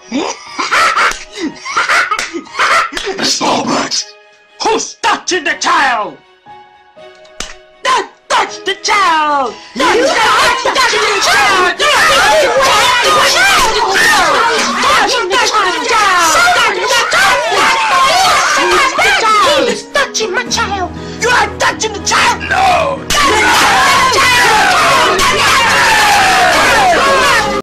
Starbucks! Who's touching the child? Don't touch the child! Don't touch the child! He is touching my child! You are touching the child! No!